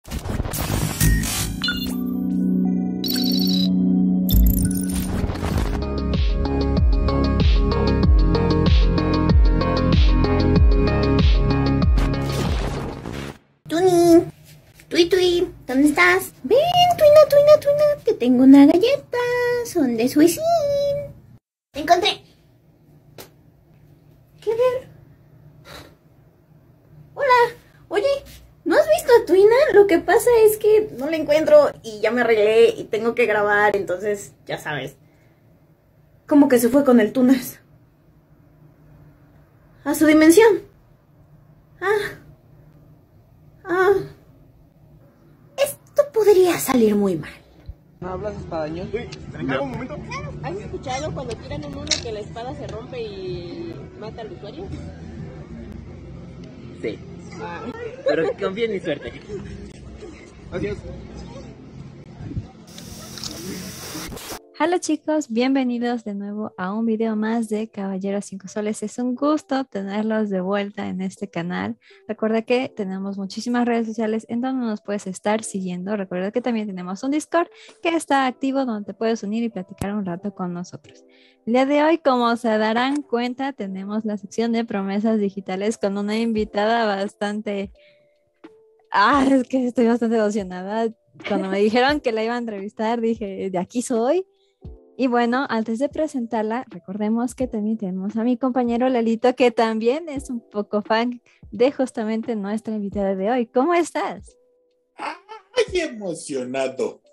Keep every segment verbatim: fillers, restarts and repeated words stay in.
Tuni, Tui Tui, ¿dónde estás? Ven, Tuina, Tuina, Tuina, te tengo una galleta, son de Suicín. Te encontré. ¿Qué ver? Hola, oye, ¿no has visto a Tuina? Lo que pasa es que no la encuentro y ya me arreglé y tengo que grabar, entonces, ya sabes. Como que se fue con el Tunas. A su dimensión. Ah. Ah, esto podría salir muy mal. ¿No hablas español? Uy, ¿me un momento? ¿Has escuchado cuando tiran un uno que la espada se rompe y mata al usuario? Sí. Ah. Pero confía en mi suerte. Gracias. Hola chicos, bienvenidos de nuevo a un video más de Caballeros cinco Soles. Es un gusto tenerlos de vuelta en este canal. Recuerda que tenemos muchísimas redes sociales en donde nos puedes estar siguiendo. Recuerda que también tenemos un Discord que está activo donde te puedes unir y platicar un rato con nosotros. El día de hoy, como se darán cuenta, tenemos la sección de promesas digitales con una invitada bastante... Ah, es que estoy bastante emocionada. Cuando me dijeron que la iba a entrevistar, dije, de aquí soy. Y bueno, antes de presentarla, recordemos que también tenemos a mi compañero Lalito, que también es un poco fan de justamente nuestra invitada de hoy. ¿Cómo estás? ¡Ay, emocionado!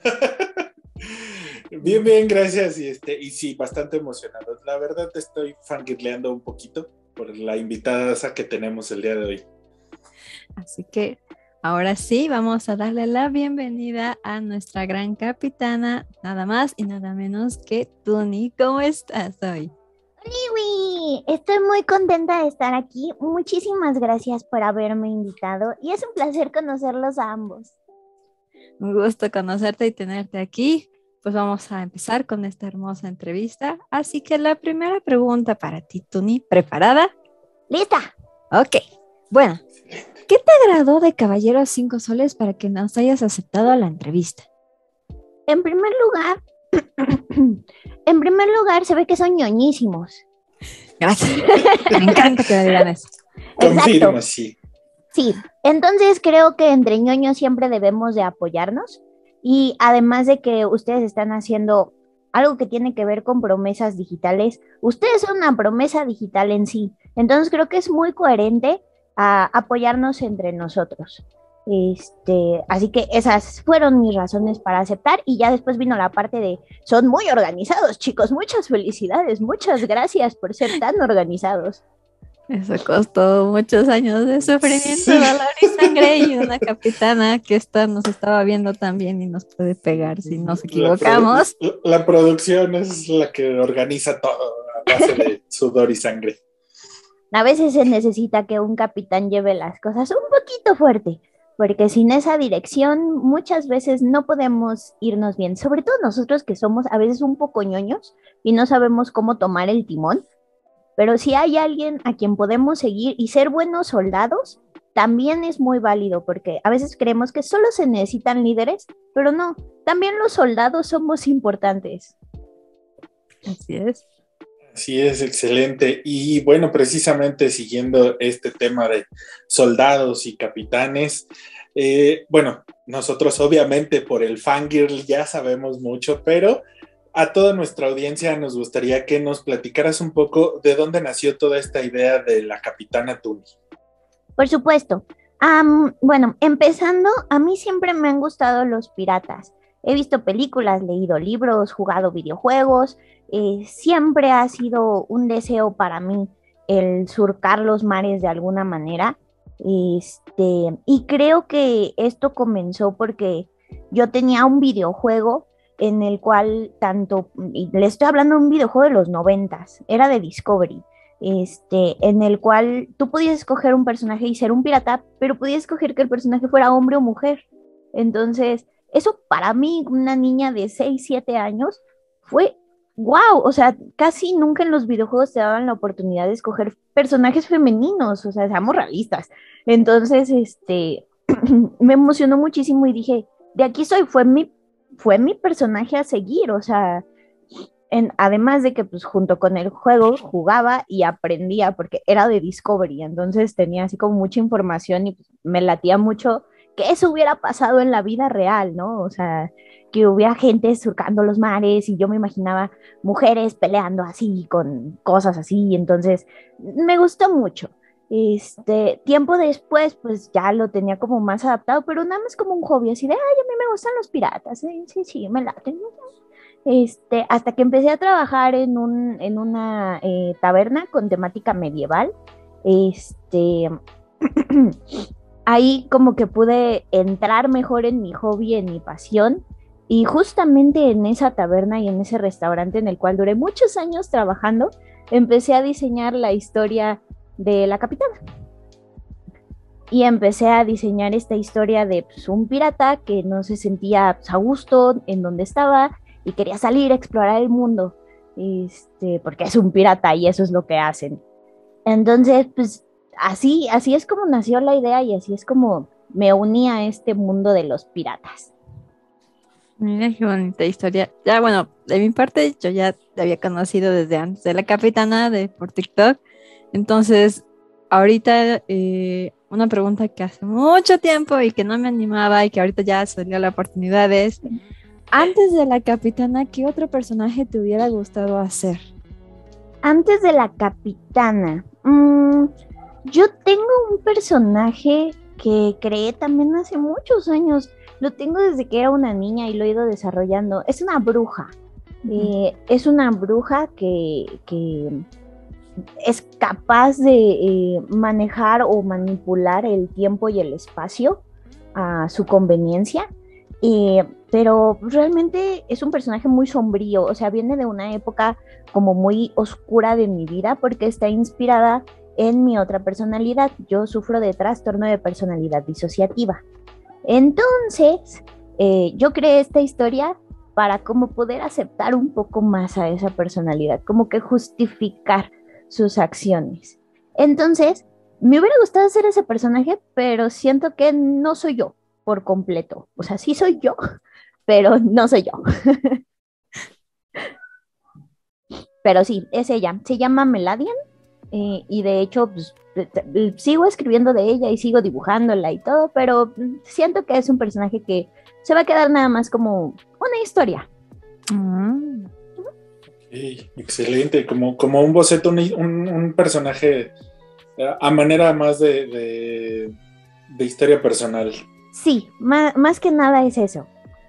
Bien, bien, gracias. Y, este, y sí, bastante emocionado. La verdad estoy fangirleando un poquito por la invitada que tenemos el día de hoy. Así que ahora sí, vamos a darle la bienvenida a nuestra gran capitana, nada más y nada menos que Tuni. ¿Cómo estás hoy? Liwi, estoy muy contenta de estar aquí. Muchísimas gracias por haberme invitado y es un placer conocerlos a ambos. Un gusto conocerte y tenerte aquí. Pues vamos a empezar con esta hermosa entrevista. Así que la primera pregunta para ti, Tuni, ¿preparada? ¡Lista! Ok, bueno. ¿Qué te agradó de Caballeros cinco Soles para que nos hayas aceptado a la entrevista? En primer lugar, en primer lugar se ve que son ñoñísimos. Gracias. Me encanta que me digan eso. Confirmo, sí. Sí, entonces creo que entre ñoños siempre debemos de apoyarnos y además de que ustedes están haciendo algo que tiene que ver con promesas digitales, ustedes son una promesa digital en sí, entonces creo que es muy coherente a apoyarnos entre nosotros. Este, así que esas fueron mis razones para aceptar y ya después vino la parte de son muy organizados, chicos, muchas felicidades, muchas gracias por ser tan organizados. Eso costó muchos años de sufrimiento, Sí. dolor y sangre y una capitana que esta nos estaba viendo también y nos puede pegar si nos equivocamos. La, produ- la producción es la que organiza todo a base de sudor y sangre. A veces se necesita que un capitán lleve las cosas un poquito fuerte, porque sin esa dirección muchas veces no podemos irnos bien, sobre todo nosotros que somos a veces un poco ñoños y no sabemos cómo tomar el timón, pero si hay alguien a quien podemos seguir y ser buenos soldados, también es muy válido, porque a veces creemos que solo se necesitan líderes, pero no, también los soldados somos importantes. Así es. Sí, es excelente. Y bueno, precisamente siguiendo este tema de soldados y capitanes, eh, bueno, nosotros obviamente por el fangirl ya sabemos mucho, pero a toda nuestra audiencia nos gustaría que nos platicaras un poco de dónde nació toda esta idea de la Capitana Tuni. Por supuesto. Um, bueno, empezando, a mí siempre me han gustado los piratas. He visto películas, leído libros, jugado videojuegos. Eh, siempre ha sido un deseo para mí el surcar los mares de alguna manera. Este, y creo que esto comenzó porque yo tenía un videojuego en el cual tanto, y le estoy hablando de un videojuego de los noventas, era de Discovery, este, en el cual tú podías escoger un personaje y ser un pirata, pero podías escoger que el personaje fuera hombre o mujer. Entonces, eso para mí, una niña de seis, siete años, fue wow. O sea, casi nunca en los videojuegos te daban la oportunidad de escoger personajes femeninos, o sea, seamos realistas. Entonces, este, me emocionó muchísimo y dije, de aquí soy, fue mi, fue mi personaje a seguir, o sea, en, además de que pues junto con el juego jugaba y aprendía, porque era de Discovery, entonces tenía así como mucha información y pues, me latía mucho que eso hubiera pasado en la vida real, ¿no? O sea, que hubiera gente surcando los mares y yo me imaginaba mujeres peleando así, con cosas así, entonces me gustó mucho. Este, tiempo después, pues ya lo tenía como más adaptado, pero nada más como un hobby, así de, ay, a mí me gustan los piratas, ¿eh? Sí, sí, me laten. Este, hasta que empecé a trabajar en, un, en una eh, taberna con temática medieval, este, ahí como que pude entrar mejor en mi hobby, en mi pasión, y justamente en esa taberna y en ese restaurante en el cual duré muchos años trabajando, empecé a diseñar la historia de la capitana. Y empecé a diseñar esta historia de pues, un pirata que no se sentía pues, a gusto en donde estaba y quería salir a explorar el mundo, este, porque es un pirata y eso es lo que hacen. Entonces, pues así, así es como nació la idea y así es como me uní a este mundo de los piratas. Mira qué bonita historia. Ya, bueno, de mi parte, yo ya te había conocido desde antes de la capitana de por TikTok. Entonces, ahorita eh, una pregunta que hace mucho tiempo y que no me animaba y que ahorita ya salió la oportunidad es, antes de la capitana, ¿qué otro personaje te hubiera gustado hacer? Antes de la capitana, mmm, yo tengo un personaje que creé también hace muchos años. Lo tengo desde que era una niña y lo he ido desarrollando. Es una bruja. Uh-huh. Eh, es una bruja que, que es capaz de eh, manejar o manipular el tiempo y el espacio a su conveniencia. Eh, pero realmente es un personaje muy sombrío. O sea, viene de una época como muy oscura de mi vida porque está inspirada en mi otra personalidad. Yo sufro de trastorno de personalidad disociativa. Entonces, eh, yo creé esta historia para como poder aceptar un poco más a esa personalidad, como que justificar sus acciones. Entonces, me hubiera gustado ser ese personaje, pero siento que no soy yo por completo. O sea, sí soy yo, pero no soy yo. Pero sí, es ella. Se llama Meladian. Eh, y de hecho, pues, sigo escribiendo de ella y sigo dibujándola y todo, pero siento que es un personaje que se va a quedar nada más como una historia. Mm. Okay, excelente, como, como un boceto, un, un, un personaje a manera más de, de, de historia personal. Sí, más, más que nada es eso.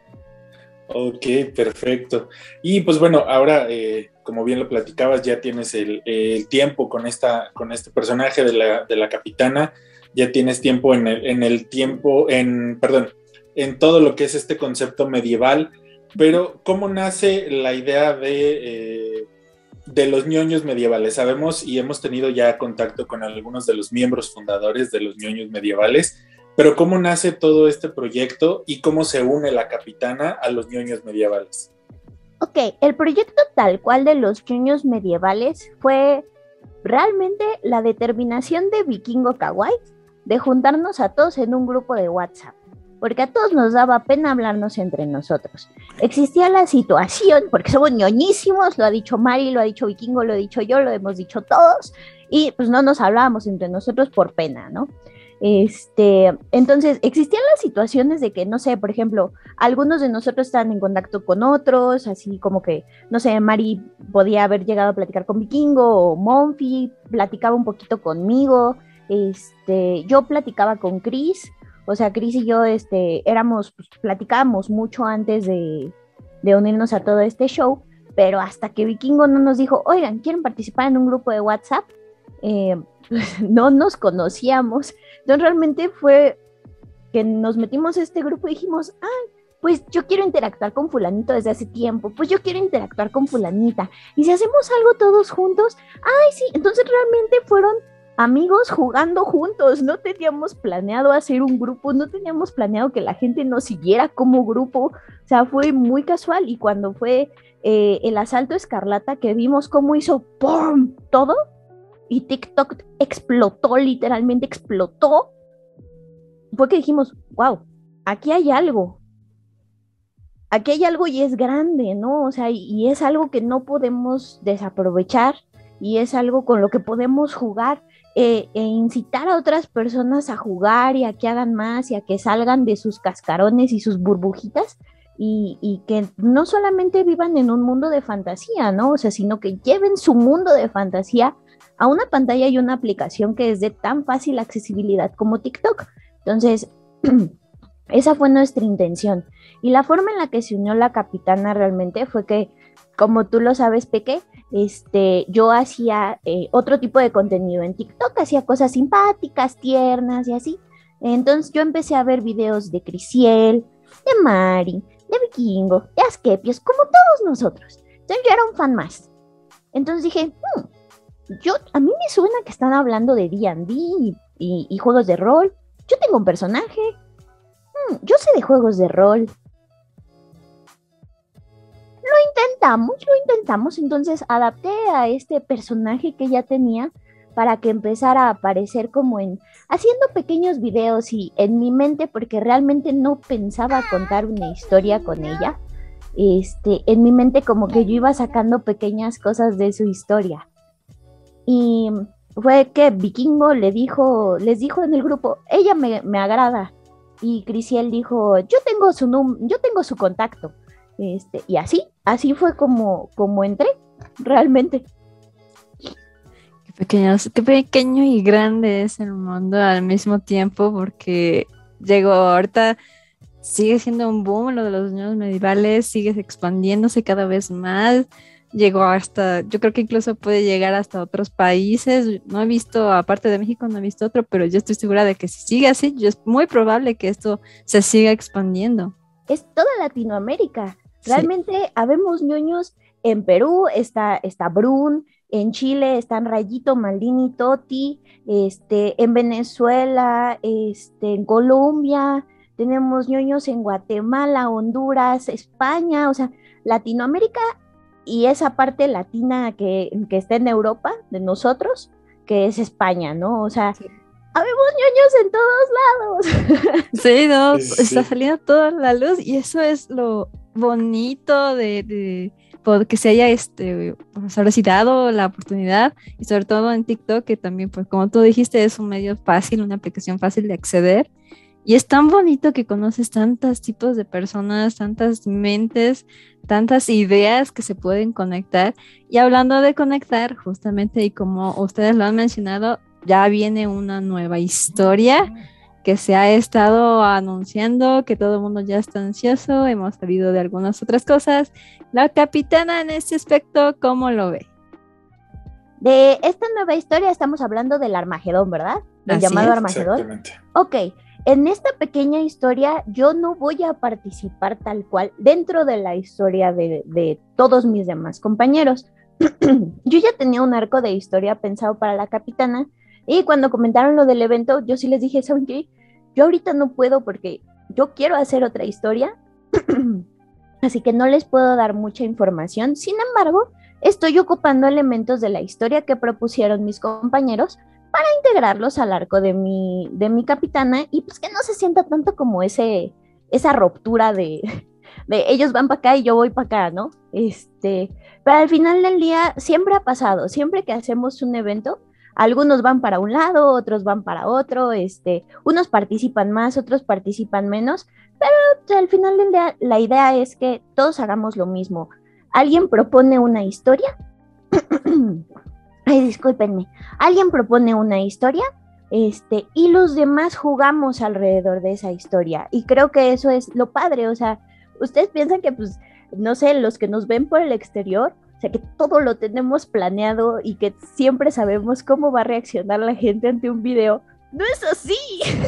Ok, perfecto. Y pues bueno, ahora, eh, como bien lo platicabas, ya tienes el, el tiempo con, esta, con este personaje de la, de la capitana, ya tienes tiempo en el, en el tiempo, en, perdón, en todo lo que es este concepto medieval, pero ¿cómo nace la idea de, eh, de los ñoños medievales? Sabemos y hemos tenido ya contacto con algunos de los miembros fundadores de los ñoños medievales, pero ¿cómo nace todo este proyecto y cómo se une la capitana a los ñoños medievales? Ok, el proyecto tal cual de los ñoños medievales fue realmente la determinación de Vikingo Kawaii de juntarnos a todos en un grupo de WhatsApp, porque a todos nos daba pena hablarnos entre nosotros. Existía la situación, porque somos ñoñísimos, lo ha dicho Mari, lo ha dicho Vikingo, lo he dicho yo, lo hemos dicho todos, y pues no nos hablábamos entre nosotros por pena, ¿no? Este, entonces existían las situaciones de que, no sé, por ejemplo, algunos de nosotros estaban en contacto con otros, así como que, no sé, Mari podía haber llegado a platicar con Vikingo, o Monfi platicaba un poquito conmigo, este, yo platicaba con Chris, o sea, Chris y yo, este, éramos, pues, platicábamos mucho antes de, de unirnos a todo este show, pero hasta que Vikingo no nos dijo, oigan, ¿quieren participar en un grupo de WhatsApp? Eh, pues, no nos conocíamos. Entonces realmente fue que nos metimos a este grupo y dijimos, ah, pues yo quiero interactuar con fulanito desde hace tiempo, pues yo quiero interactuar con fulanita, y si hacemos algo todos juntos, ay sí, entonces realmente fueron amigos jugando juntos, no teníamos planeado hacer un grupo, no teníamos planeado que la gente nos siguiera como grupo, o sea, fue muy casual, y cuando fue eh, el asalto Escarlata, que vimos cómo hizo ¡pum! Todo, y TikTok explotó, literalmente explotó. fue que dijimos, wow, aquí hay algo, aquí hay algo y es grande, ¿no? O sea, y, y es algo que no podemos desaprovechar y es algo con lo que podemos jugar eh, e incitar a otras personas a jugar y a que hagan más y a que salgan de sus cascarones y sus burbujitas y, y que no solamente vivan en un mundo de fantasía, ¿no? O sea, sino que lleven su mundo de fantasía a una pantalla y una aplicación que es de tan fácil accesibilidad como TikTok. Entonces, esa fue nuestra intención. Y la forma en la que se unió la capitana realmente fue que, como tú lo sabes, Peque, este, yo hacía eh, otro tipo de contenido en TikTok, hacía cosas simpáticas, tiernas y así. Entonces yo empecé a ver videos de Crisiel, de Mari, de Vikingo, de Askepios, como todos nosotros. Entonces yo era un fan más. Entonces dije, hmm, yo, a mí me suena que están hablando de D and D y, y, y juegos de rol. Yo tengo un personaje. Hmm, yo sé de juegos de rol. Lo intentamos, lo intentamos. Entonces adapté a este personaje que ya tenía para que empezara a aparecer como en haciendo pequeños videos y en mi mente, porque realmente no pensaba contar una historia con ella. Este, en mi mente como que yo iba sacando pequeñas cosas de su historia. Y fue que Vikingo le dijo, les dijo en el grupo, ella me, me agrada. Y Crisiel dijo, yo tengo su num yo tengo su contacto. Este, y así, así fue como, como entré, realmente. Qué pequeños, qué pequeño y grande es el mundo al mismo tiempo, porque llegó ahorita, sigue siendo un boom lo de los niños medievales, sigue expandiéndose cada vez más. Llegó hasta, yo creo que incluso puede llegar hasta otros países. No he visto, aparte de México, no he visto otro, pero yo estoy segura de que si sigue así, yo es muy probable que esto se siga expandiendo. Es toda Latinoamérica. Realmente sí. Habemos ñoños en Perú, está, está Brun, en Chile están Rayito, Maldini, Toti, este, en Venezuela, este, en Colombia, tenemos ñoños en Guatemala, Honduras, España, o sea, Latinoamérica y esa parte latina que, que está en Europa, de nosotros, que es España, ¿no? O sea, sí. Habemos ñoños en todos lados. Sí, no, Sí. está saliendo toda la luz y eso es lo bonito de, de, de que se haya este, pues ahora sí dado la oportunidad y sobre todo en TikTok, que también, pues como tú dijiste, es un medio fácil, una aplicación fácil de acceder. Y es tan bonito que conoces tantos tipos de personas, tantas mentes, tantas ideas que se pueden conectar. Y hablando de conectar, justamente, y como ustedes lo han mencionado, ya viene una nueva historia que se ha estado anunciando, que todo el mundo ya está ansioso. Hemos sabido de algunas otras cosas. La capitana en este aspecto, ¿cómo lo ve? De esta nueva historia estamos hablando del Armagedón, ¿verdad? Del Así llamado es. Armagedón. Exactamente. Ok. En esta pequeña historia yo no voy a participar tal cual dentro de la historia de, de todos mis demás compañeros. Yo ya tenía un arco de historia pensado para la capitana y cuando comentaron lo del evento yo sí les dije, ¿saben qué? Yo ahorita no puedo porque yo quiero hacer otra historia, así que no les puedo dar mucha información. Sin embargo, estoy ocupando elementos de la historia que propusieron mis compañeros para integrarlos al arco de mi, de mi capitana y pues que no se sienta tanto como ese, esa ruptura de, de ellos van para acá y yo voy para acá, ¿no? Este, pero al final del día siempre ha pasado, siempre que hacemos un evento, algunos van para un lado, otros van para otro, este, unos participan más, otros participan menos, pero al final del día la idea es que todos hagamos lo mismo. Alguien propone una historia. Ay, discúlpenme, alguien propone una historia, este, y los demás jugamos alrededor de esa historia, y creo que eso es lo padre. O sea, ustedes piensan que, pues, no sé, los que nos ven por el exterior, o sea, que todo lo tenemos planeado y que siempre sabemos cómo va a reaccionar la gente ante un video. No es así,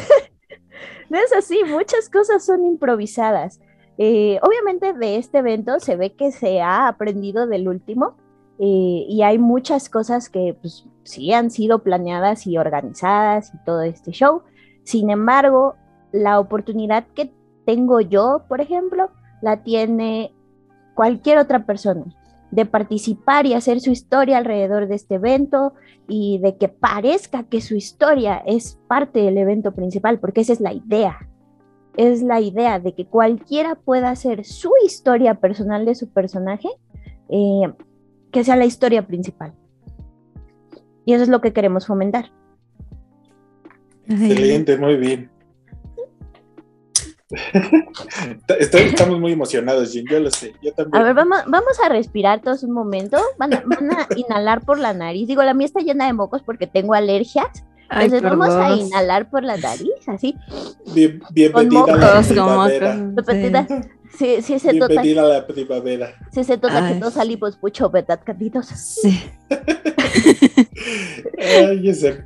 no es así, muchas cosas son improvisadas. Eh, obviamente de este evento se ve que se ha aprendido del último, Eh, y hay muchas cosas que pues sí han sido planeadas y organizadas y todo este show. Sin embargo, la oportunidad que tengo yo, por ejemplo, la tiene cualquier otra persona. de participar y hacer su historia alrededor de este evento y de que parezca que su historia es parte del evento principal, porque esa es la idea. Es la idea de que cualquiera pueda hacer su historia personal de su personaje, eh, que sea la historia principal. Y eso es lo que queremos fomentar. Excelente, muy bien. Estoy, estamos muy emocionados, Jin, yo lo sé, yo también. A ver, vamos, vamos a respirar todos un momento. Van a, van a inhalar por la nariz. Digo, la mía está llena de mocos porque tengo alergias. Ay, Entonces por vamos a dos. inhalar por la nariz, así. Bien, bienvenida a la Mocos, como primavera. mocos. Sí, sí, sí se nota, Bienvenida a la primavera. sí se nota que Ay. todos salimos mucho, ¿verdad, candidos? Sí. Ay, ese.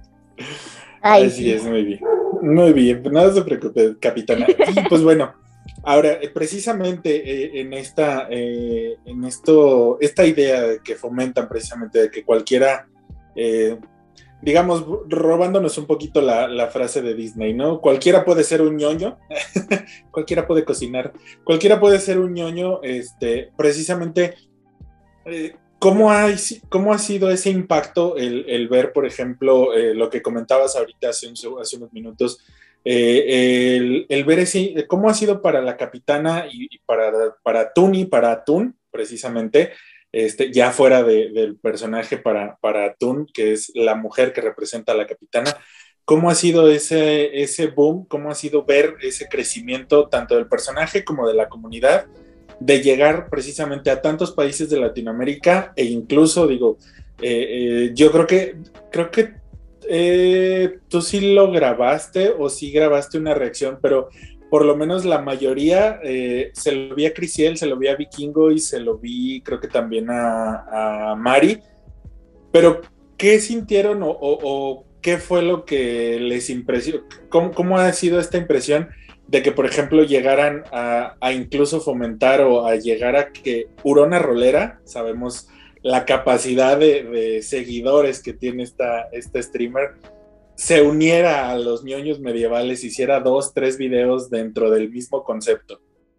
Ay, Así sí. es, muy bien. Muy bien, no se preocupe, capitana. Sí, pues bueno, ahora, eh, precisamente eh, en esta, eh, en esto, esta idea de que fomentan precisamente de que cualquiera, eh, digamos, robándonos un poquito la, la frase de Disney, ¿no? Cualquiera puede ser un ñoño, cualquiera puede cocinar, cualquiera puede ser un ñoño, este, precisamente, eh, ¿cómo ha, ¿cómo ha sido ese impacto el, el ver, por ejemplo, eh, lo que comentabas ahorita hace, un, hace unos minutos, eh, el, el ver ese, cómo ha sido para la capitana y, y para, para Tuni, para Atún, precisamente, este, ya fuera de, del personaje para, para Atún, que es la mujer que representa a la capitana, ¿cómo ha sido ese, ese boom? ¿Cómo ha sido ver ese crecimiento tanto del personaje como de la comunidad, de llegar precisamente a tantos países de Latinoamérica e incluso, digo, eh, eh, yo creo que, creo que eh, tú sí lo grabaste o sí grabaste una reacción, pero por lo menos la mayoría, eh, se lo vi a Crisiel, se lo vi a Vikingo y se lo vi creo que también a, a Mari, pero ¿qué sintieron o, o, o qué fue lo que les impresionó? ¿Cómo, cómo ha sido esta impresión de que, por ejemplo, llegaran a, a incluso fomentar o a llegar a que Urona Rolera, sabemos la capacidad de, de seguidores que tiene esta, esta streamer, se uniera a los ñoños medievales, hiciera dos, tres videos dentro del mismo concepto?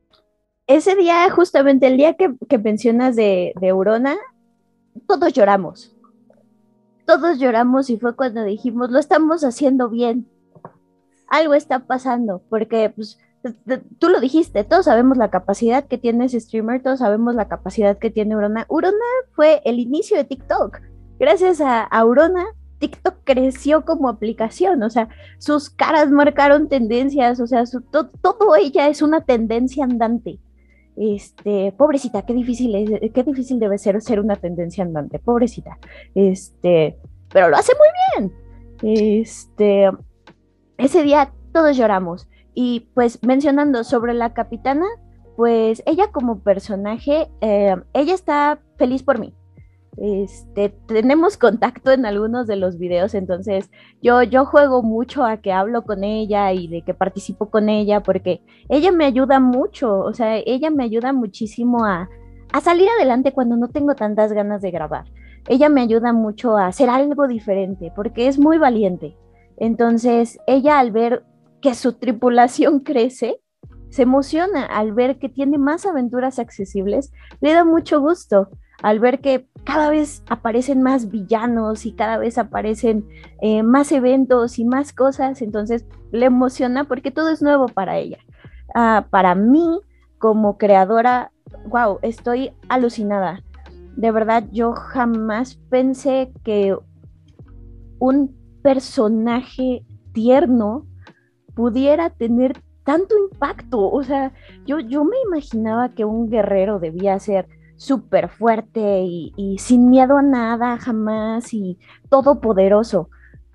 Ese día, justamente el día que, que mencionas de, de Urona, todos lloramos. Todos lloramos y fue cuando dijimos, lo estamos haciendo bien. Algo está pasando, porque pues, tú lo dijiste, todos sabemos la capacidad que tiene ese streamer, todos sabemos la capacidad que tiene Urona. Urona fue el inicio de TikTok. Gracias a, a Urona, TikTok creció como aplicación, o sea, sus caras marcaron tendencias, o sea, su, to, todo ella es una tendencia andante. Este, pobrecita, qué difícil es, qué difícil debe ser ser una tendencia andante, pobrecita. Este, pero lo hace muy bien. Este, ese día todos lloramos. Y pues mencionando sobre la capitana, pues ella como personaje, eh, ella está feliz por mí. Este, tenemos contacto en algunos de los videos, entonces yo, yo juego mucho a que hablo con ella y de que participo con ella, porque ella me ayuda mucho, o sea, ella me ayuda muchísimo a, a salir adelante cuando no tengo tantas ganas de grabar. Ella me ayuda mucho a hacer algo diferente, porque es muy valiente. Entonces, ella al ver que su tripulación crece, se emociona al ver que tiene más aventuras accesibles, le da mucho gusto al ver que cada vez aparecen más villanos y cada vez aparecen eh, más eventos y más cosas, entonces le emociona porque todo es nuevo para ella. Uh, para mí, como creadora, wow, estoy alucinada. De verdad, yo jamás pensé que un personaje tierno pudiera tener tanto impacto. O sea, yo, yo me imaginaba que un guerrero debía ser súper fuerte y, y sin miedo a nada jamás y todopoderoso.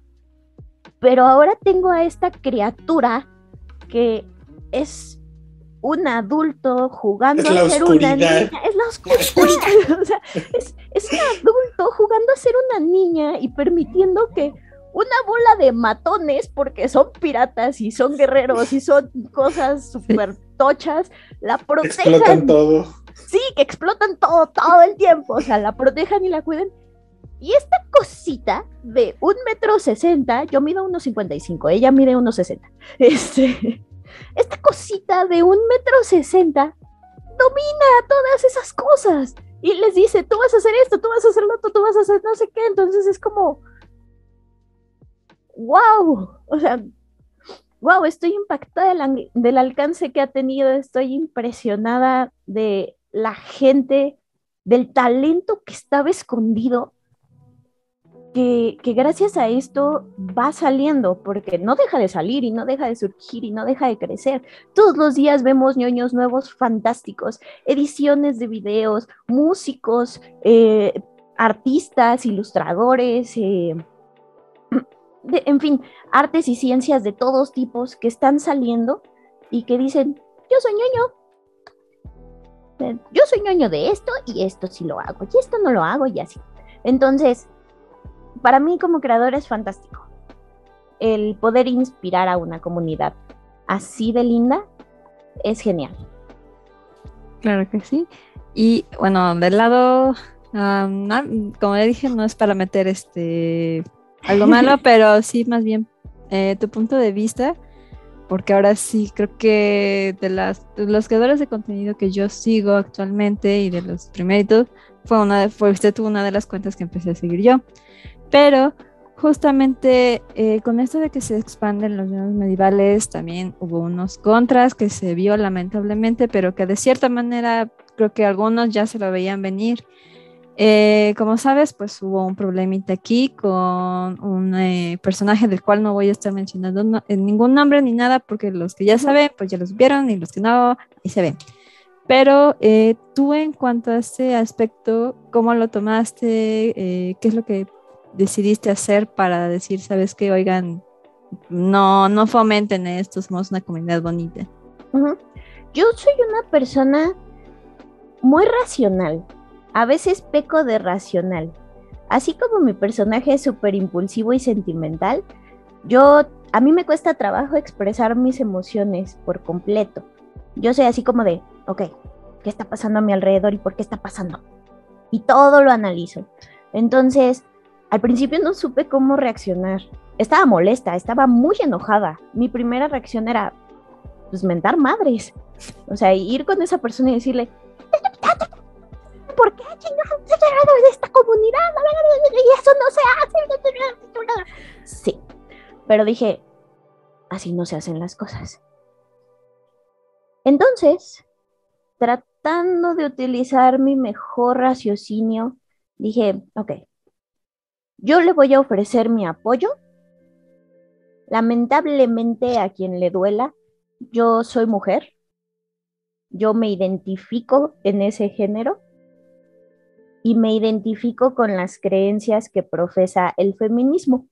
Pero ahora tengo a esta criatura que es un adulto jugando es la a ser oscuridad. una niña. Es la oscuridad. O sea, es, es un adulto jugando a ser una niña y permitiendo que una bola de matones, porque son piratas y son guerreros y son cosas súper tochas, la protejan. Explotan todo. Sí, que explotan todo, todo el tiempo, o sea, la protejan y la cuiden. Y esta cosita de un metro sesenta, yo mido uno cincuenta y cinco, ella mide uno sesenta. Este, esta cosita de un metro sesenta domina todas esas cosas. y les dice, tú vas a hacer esto, tú vas a hacer lo otro, tú vas a hacer no sé qué. Entonces es como, wow, o sea, wow, estoy impactada del, del alcance que ha tenido, estoy impresionada de la gente, del talento que estaba escondido, que, que gracias a esto va saliendo, porque no deja de salir y no deja de surgir y no deja de crecer. Todos los días vemos ñoños nuevos fantásticos, ediciones de videos, músicos, eh, artistas, ilustradores, eh, de, en fin, artes y ciencias de todos tipos que están saliendo y que dicen, yo soy ñoño, yo soy ñoño de esto y esto sí lo hago, y esto no lo hago y así. Entonces, para mí como creador es fantástico el poder inspirar a una comunidad así de linda, es genial. Claro que sí. Y bueno, del lado, um, no, como le dije, no es para meter este algo malo, pero sí más bien eh, tu punto de vista, porque ahora sí creo que de, las, de los creadores de contenido que yo sigo actualmente y de los primeritos, fue una de, fue usted tuvo una de las cuentas que empecé a seguir yo. Pero justamente eh, con esto de que se expanden los bienes medievales, también hubo unos contras que se vio lamentablemente, pero que de cierta manera creo que algunos ya se lo veían venir. Eh, como sabes, pues hubo un problemita aquí con un eh, personaje del cual no voy a estar mencionando no, en ningún nombre ni nada, porque los que ya saben, pues ya los vieron, y los que no, ahí se ven. Pero eh, tú en cuanto a ese aspecto, ¿cómo lo tomaste? Eh, ¿qué es lo que decidiste hacer para decir, sabes qué, oigan, no, no fomenten esto, somos una comunidad bonita? Uh-huh. Yo soy una persona muy racional, a veces peco de racional, así como mi personaje es súper impulsivo y sentimental. Yo, a mí me cuesta trabajo expresar mis emociones por completo. Yo soy así como de, ok, ¿qué está pasando a mi alrededor y por qué está pasando? Y todo lo analizo. Entonces, al principio no supe cómo reaccionar. Estaba molesta, estaba muy enojada. Mi primera reacción era, pues, mentar madres. O sea, ir con esa persona y decirle, ¿por qué chingados de esta comunidad? Y eso no se hace. Sí, pero dije, así no se hacen las cosas. Entonces, tratando de utilizar mi mejor raciocinio, dije, ok, yo le voy a ofrecer mi apoyo. Lamentablemente, a quien le duela, yo soy mujer. Yo me identifico en ese género y me identifico con las creencias que profesa el feminismo.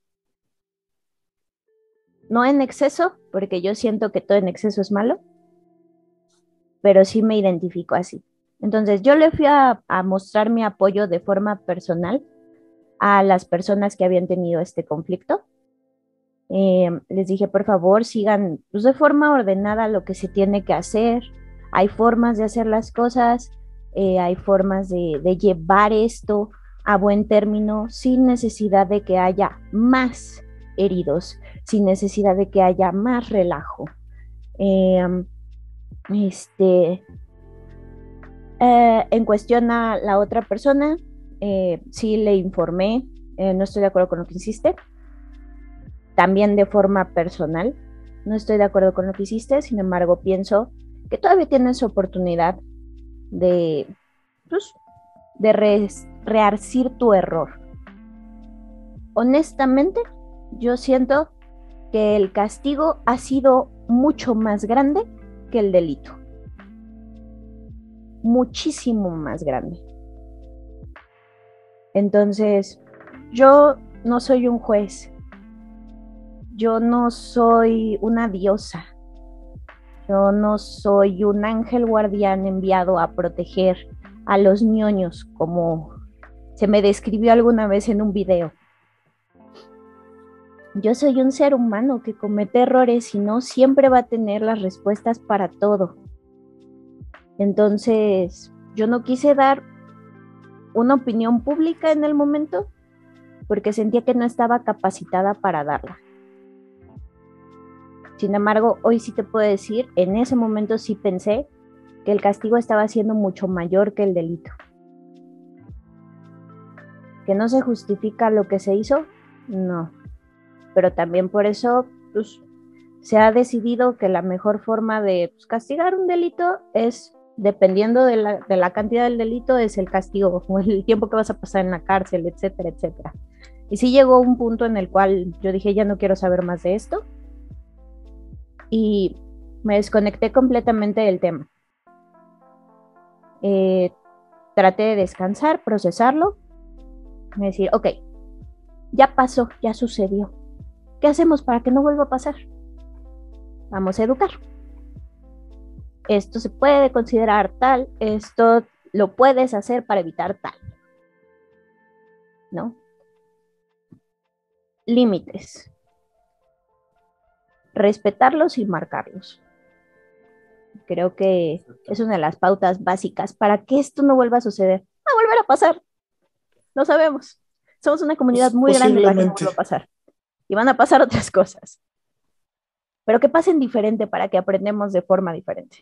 No en exceso, porque yo siento que todo en exceso es malo, pero sí me identifico así. Entonces, yo le fui a, a mostrar mi apoyo de forma personal a las personas que habían tenido este conflicto. Eh, les dije, por favor, sigan pues, de forma ordenada lo que se tiene que hacer. Hay formas de hacer las cosas, eh, hay formas de, de llevar esto a buen término sin necesidad de que haya más heridos, sin necesidad de que haya más relajo. Eh, este, eh, en cuestión a la otra persona, eh, sí le informé, eh, no estoy de acuerdo con lo que hiciste. También de forma personal, no estoy de acuerdo con lo que hiciste, sin embargo pienso que todavía tienes oportunidad de, pues, de re rearcir tu error. Honestamente, yo siento que el castigo ha sido mucho más grande que el delito. Muchísimo más grande. Entonces, yo no soy un juez. Yo no soy una diosa. Yo no soy un ángel guardián enviado a proteger a los ñoños, como se me describió alguna vez en un video. Yo soy un ser humano que comete errores y no siempre va a tener las respuestas para todo. Entonces, yo no quise dar una opinión pública en el momento porque sentía que no estaba capacitada para darla. Sin embargo, hoy sí te puedo decir, en ese momento sí pensé que el castigo estaba siendo mucho mayor que el delito. ¿Que no se justifica lo que se hizo? No. Pero también por eso pues, se ha decidido que la mejor forma de pues, castigar un delito es, dependiendo de la, de la cantidad del delito, es el castigo o el tiempo que vas a pasar en la cárcel, etcétera, etcétera. Y sí llegó un punto en el cual yo dije, ya no quiero saber más de esto. Y me desconecté completamente del tema. Eh, traté de descansar, procesarlo, y decir, ok, ya pasó, ya sucedió. ¿Qué hacemos para que no vuelva a pasar? Vamos a educar. Esto se puede considerar tal, esto lo puedes hacer para evitar tal. ¿No? Límites. Respetarlos y marcarlos. Creo que es una de las pautas básicas para que esto no vuelva a suceder. Va a volver a pasar. Lo sabemos. Somos una comunidad muy grande para que no vuelva a pasar. Y van a pasar otras cosas. Pero que pasen diferente para que aprendamos de forma diferente.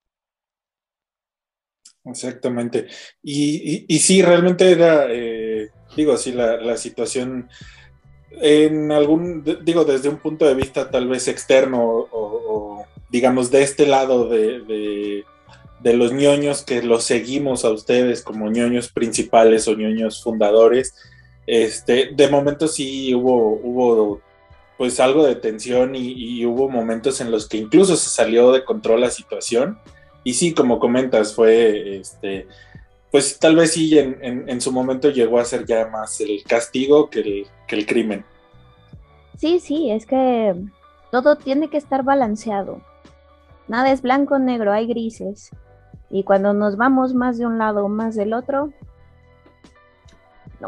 Exactamente. Y, y, y sí, realmente era, eh, digo, sí, la, la situación en algún, digo, desde un punto de vista tal vez externo o, o digamos de este lado de, de, de los ñoños que los seguimos a ustedes como ñoños principales o ñoños fundadores, este, de momento sí hubo, hubo pues algo de tensión y, y hubo momentos en los que incluso se salió de control la situación. Y sí, como comentas, fue, este, pues tal vez sí en, en, en su momento llegó a ser ya más el castigo que el, que el crimen. Sí, sí, es que todo tiene que estar balanceado. Nada es blanco o negro, hay grises. Y cuando nos vamos más de un lado o más del otro, no.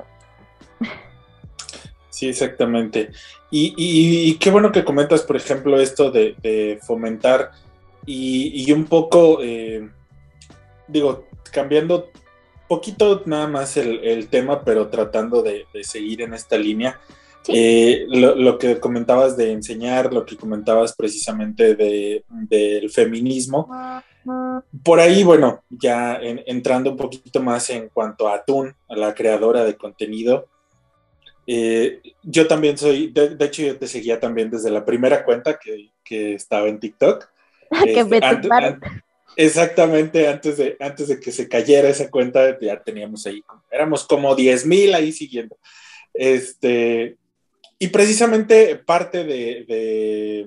Sí, exactamente. Y, y, y qué bueno que comentas, por ejemplo, esto de, de fomentar y, y un poco, eh, digo, cambiando poquito nada más el, el tema, pero tratando de, de seguir en esta línea. Sí. Eh, lo, lo que comentabas de enseñar, lo que comentabas precisamente de, del feminismo. Por ahí, bueno, ya en, entrando un poquito más en cuanto a Atún, a la creadora de contenido, eh, yo también soy, de, de hecho yo te seguía también desde la primera cuenta que, que estaba en TikTok. que este, me antes, an, exactamente, antes de, antes de que se cayera esa cuenta, ya teníamos ahí, éramos como diez mil ahí siguiendo. Este, y precisamente parte de, de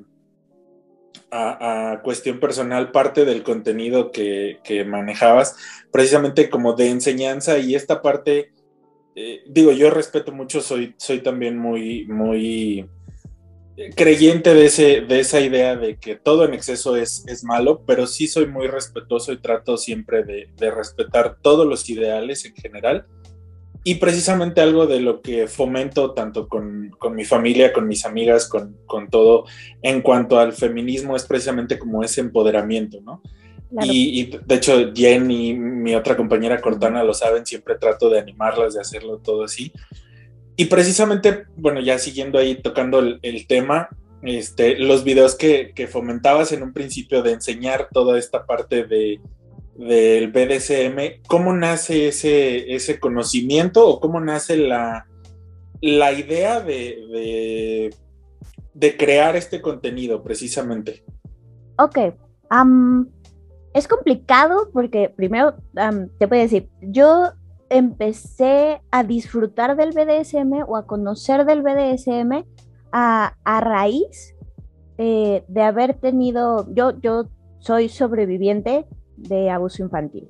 a, a cuestión personal, parte del contenido que, que manejabas, precisamente como de enseñanza y esta parte, eh, digo, yo respeto mucho, soy, soy también muy, muy creyente de, ese, de esa idea de que todo en exceso es, es malo, pero sí soy muy respetuoso y trato siempre de, de respetar todos los ideales en general. Y precisamente algo de lo que fomento tanto con, con mi familia, con mis amigas, con, con todo, en cuanto al feminismo, es precisamente como ese empoderamiento, ¿no? Claro. Y, y de hecho, Jen y mi otra compañera Cortana lo saben, siempre trato de animarlas, de hacerlo todo así. Y precisamente, bueno, ya siguiendo ahí, tocando el, el tema, este, los videos que, que fomentabas en un principio de enseñar toda esta parte de del B D S M, ¿cómo nace ese, ese conocimiento o cómo nace la, la idea de, de, de crear este contenido precisamente? Ok, um, es complicado porque primero um, te voy a decir, yo empecé a disfrutar del B D S M o a conocer del B D S M a, a raíz eh, de haber tenido, yo, yo soy sobreviviente de abuso infantil.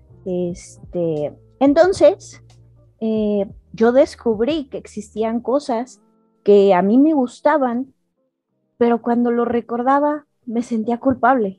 Este, entonces, eh, yo descubrí que existían cosas que a mí me gustaban, pero cuando lo recordaba me sentía culpable.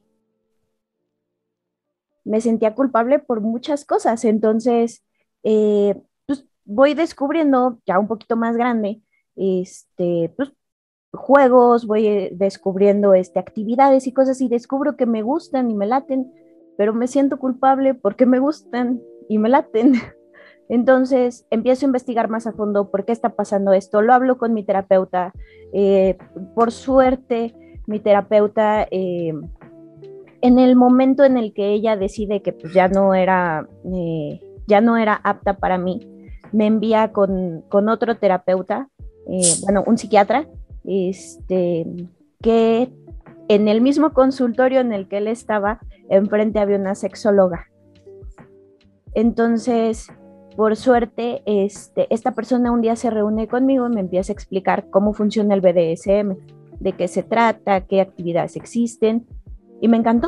Me sentía culpable por muchas cosas. Entonces, eh, pues voy descubriendo, ya un poquito más grande, este, pues, juegos, voy descubriendo este, actividades y cosas y descubro que me gustan y me laten, pero me siento culpable porque me gustan y me laten. Entonces empiezo a investigar más a fondo por qué está pasando esto, lo hablo con mi terapeuta, eh, por suerte mi terapeuta, eh, en el momento en el que ella decide que pues, ya no era, eh, ya no era apta para mí, me envía con, con otro terapeuta, eh, bueno, un psiquiatra, este, que en el mismo consultorio en el que él estaba, enfrente había una sexóloga. Entonces, por suerte, este, esta persona un día se reúne conmigo y me empieza a explicar cómo funciona el B D S M, de qué se trata, qué actividades existen, y me encantó.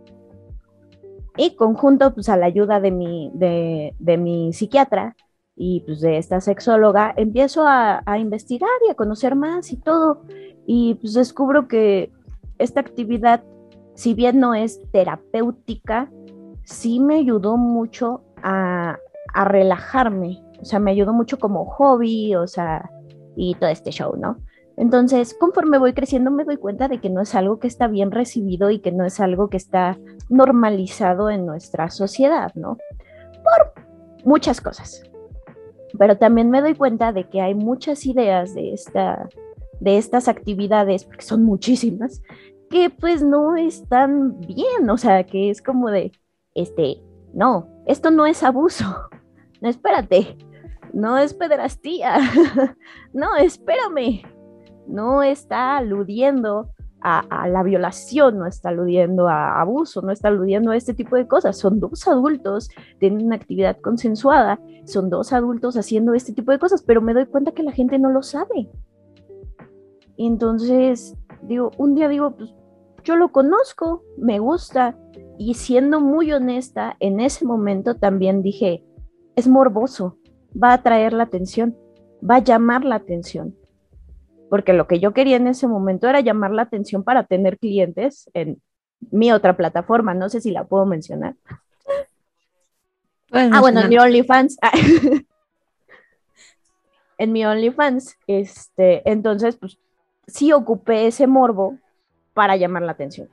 Y conjunto pues, a la ayuda de mi, de, de mi psiquiatra y pues, de esta sexóloga, empiezo a, a investigar y a conocer más y todo, y pues descubro que esta actividad, si bien no es terapéutica, sí me ayudó mucho a, a relajarme, o sea, me ayudó mucho como hobby, o sea, y todo este show, ¿no? Entonces, conforme voy creciendo, me doy cuenta de que no es algo que está bien recibido y que no es algo que está normalizado en nuestra sociedad, ¿no? Por muchas cosas. Pero también me doy cuenta de que hay muchas ideas de, esta, de estas actividades, porque son muchísimas, que pues no están bien, o sea, que es como de, este, no, esto no es abuso, no, espérate, no es pederastía, no, espérame, no está aludiendo a, a la violación, no está aludiendo a abuso, no está aludiendo a este tipo de cosas, son dos adultos, tienen una actividad consensuada, son dos adultos haciendo este tipo de cosas, pero me doy cuenta que la gente no lo sabe. Y entonces, digo, un día digo, pues yo lo conozco, me gusta, y siendo muy honesta, en ese momento también dije, es morboso, va a atraer la atención, va a llamar la atención, porque lo que yo quería en ese momento era llamar la atención para tener clientes en mi otra plataforma, no sé si la puedo mencionar. Puedes ah, bueno, en mi mencionar. OnlyFans. en mi OnlyFans, este, entonces, pues, sí ocupé ese morbo para llamar la atención.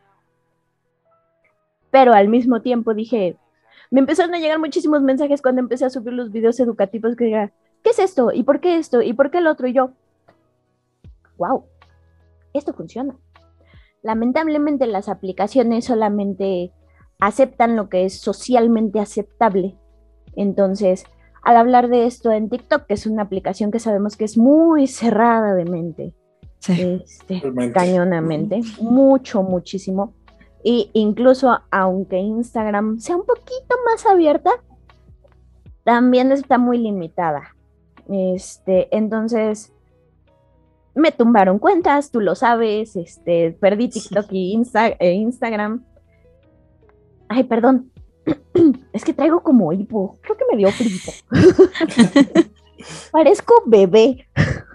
Pero al mismo tiempo dije, me empezaron a llegar muchísimos mensajes cuando empecé a subir los videos educativos que diga, ¿qué es esto? ¿Y por qué esto? ¿Y por qué el otro? Y yo, wow, esto funciona. Lamentablemente las aplicaciones solamente aceptan lo que es socialmente aceptable. Entonces, al hablar de esto en TikTok, que es una aplicación que sabemos que es muy cerrada de mente, Sí. este, cañonamente, mucho, muchísimo. E incluso aunque Instagram sea un poquito más abierta, también está muy limitada. Este, entonces, me tumbaron cuentas, tú lo sabes, este, perdí TikTok y Insta e Instagram. Ay, perdón, es que traigo como hipo, creo que me dio frío. Parezco bebé.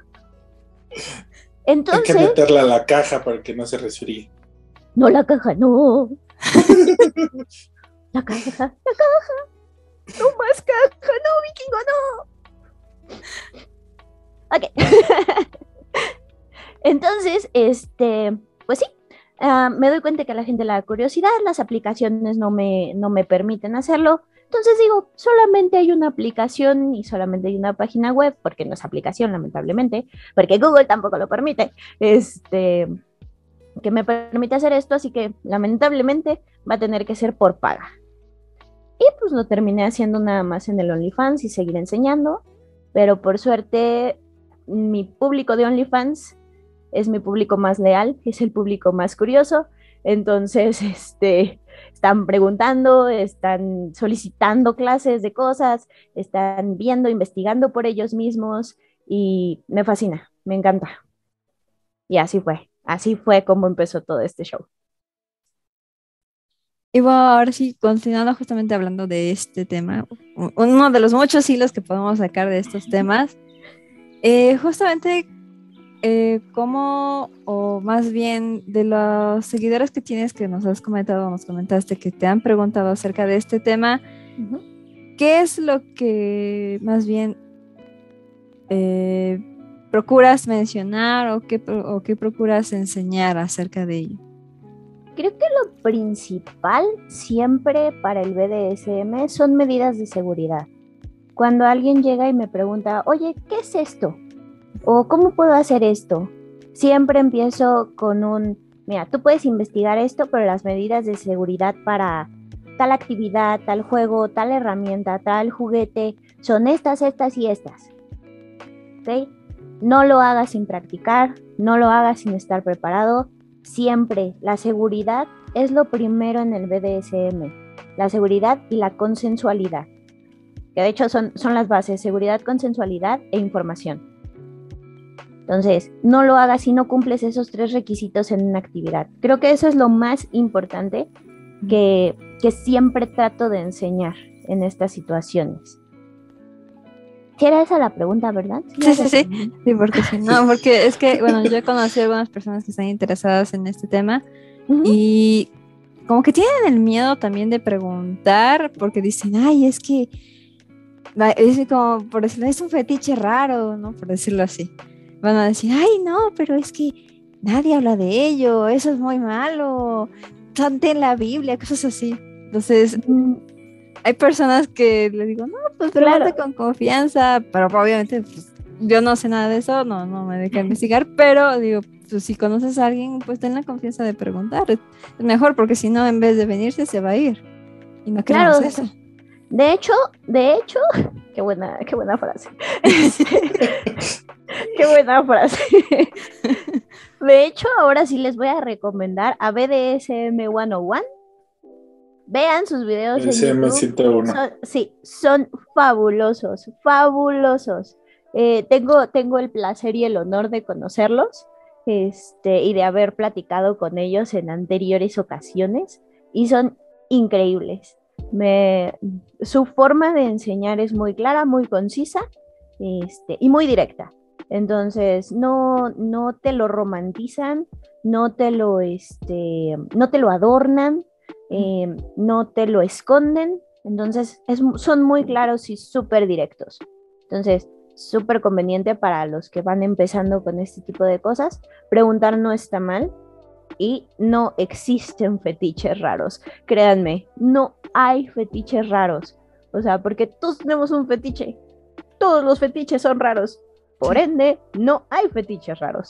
Entonces, hay que meterla a la caja para que no se resfríe. No, la caja, no. La caja, la caja. No más caja, no, vikingo, no. Ok. Entonces, este, pues sí, uh, me doy cuenta que a la gente le da curiosidad, las aplicaciones no me, no me permiten hacerlo. Entonces digo, solamente hay una aplicación y solamente hay una página web, porque no es aplicación, lamentablemente, porque Google tampoco lo permite, este, que me permite hacer esto, así que lamentablemente va a tener que ser por paga. Y pues lo terminé haciendo nada más en el OnlyFans y seguir enseñando, pero por suerte mi público de OnlyFans es mi público más leal, es el público más curioso, entonces este, están preguntando, están solicitando clases de cosas, están viendo, investigando por ellos mismos y me fascina, me encanta. Y así fue, así fue como empezó todo este show. Y bueno, ahora sí, continuando justamente hablando de este tema, uno de los muchos hilos que podemos sacar de estos temas, eh, justamente eh, cómo, o más bien de los seguidores que tienes que nos has comentado, nos comentaste que te han preguntado acerca de este tema, uh-huh. ¿Qué es lo que más bien eh, procuras mencionar o qué, o qué procuras enseñar acerca de ello? Creo que lo principal siempre para el B D S M son medidas de seguridad. Cuando alguien llega y me pregunta, oye, ¿qué es esto? O ¿cómo puedo hacer esto? Siempre empiezo con un, mira, tú puedes investigar esto, pero las medidas de seguridad para, tal actividad, tal juego, tal herramienta, tal juguete, son estas, estas y estas. ¿Ok? No lo hagas sin practicar, no lo hagas sin estar preparado. Siempre la seguridad es lo primero en el B D S M. La seguridad y la consensualidad. Que de hecho son, son las bases, seguridad, consensualidad e información. Entonces, no lo hagas si no cumples esos tres requisitos en una actividad. Creo que eso es lo más importante que, que siempre trato de enseñar en estas situaciones. Si era esa la pregunta, ¿verdad? Sí, sí, sí, sí, porque sí, no, porque es que, bueno, yo conocí a algunas personas que están interesadas en este tema uh-huh. y como que tienen el miedo también de preguntar porque dicen, ay, es que es como, por decirlo, es un fetiche raro, ¿no? Por decirlo así. Van a decir, ay, no, pero es que nadie habla de ello, eso es muy malo, tante en la Biblia, cosas así. Entonces, mm, hay personas que le digo, no, pues pregunta claro. con confianza, pero obviamente pues, yo no sé nada de eso, no, no me dejo investigar, pero digo, pues si conoces a alguien, pues ten la confianza de preguntar, es mejor, porque si no, en vez de venirse, se va a ir. Y no queremos claro. eso. De hecho, de hecho, qué buena, qué buena frase. Qué buena frase. De hecho, ahora sí les voy a recomendar a B D S M ciento uno. Vean sus videos B D S M en ciento uno. YouTube. Son, sí, son fabulosos, fabulosos. Eh, tengo, tengo el placer y el honor de conocerlos este, y de haber platicado con ellos en anteriores ocasiones y son increíbles. Me, su forma de enseñar es muy clara, muy concisa este, y muy directa. Entonces no, no te lo romantizan, no te lo, este, no te lo adornan, eh, no te lo esconden. Entonces es, son muy claros y súper directos. Entonces, súper conveniente para los que van empezando con este tipo de cosas. Preguntar no está mal. Y no existen fetiches raros, créanme, no hay fetiches raros, o sea, porque todos tenemos un fetiche, todos los fetiches son raros, por ende, no hay fetiches raros.